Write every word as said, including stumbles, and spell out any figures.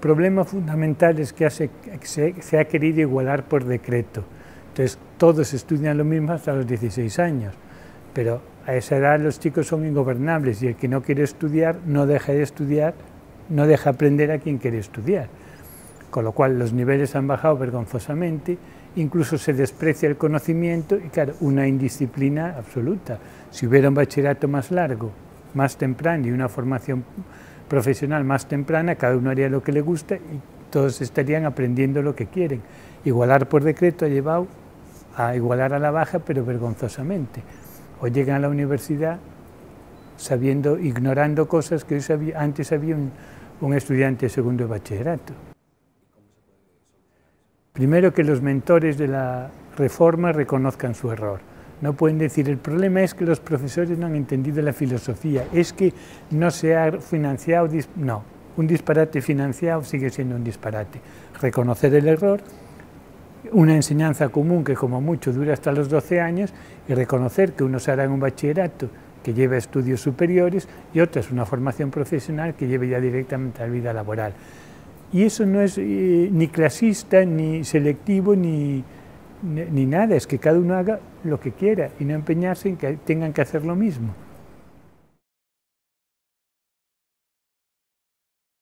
problema fundamental es que hace, se, se ha querido igualar por decreto. Entonces, todos estudian lo mismo hasta los dieciséis años, pero a esa edad los chicos son ingobernables y el que no quiere estudiar no deja de estudiar, no deja aprender a quien quiere estudiar. Con lo cual los niveles han bajado vergonzosamente, incluso se desprecia el conocimiento y claro, una indisciplina absoluta. Si hubiera un bachillerato más largo, más temprano y una formación profesional más temprana, cada uno haría lo que le gusta y todos estarían aprendiendo lo que quieren. Igualar por decreto ha llevado a igualar a la baja, pero vergonzosamente. O llegan a la universidad sabiendo, ignorando cosas que hoy sabía, antes sabía un, un estudiante de segundo de bachillerato. Primero, que los mentores de la reforma reconozcan su error. No pueden decir, el problema es que los profesores no han entendido la filosofía, es que no se ha financiado, no, un disparate financiado sigue siendo un disparate. Reconocer el error, una enseñanza común que como mucho dura hasta los doce años y reconocer que unos harán un bachillerato que lleve a estudios superiores y otras una formación profesional que lleve ya directamente a la vida laboral. Y eso no es eh, ni clasista, ni selectivo, ni, ni, ni nada, es que cada uno haga lo que quiera y no empeñarse en que tengan que hacer lo mismo.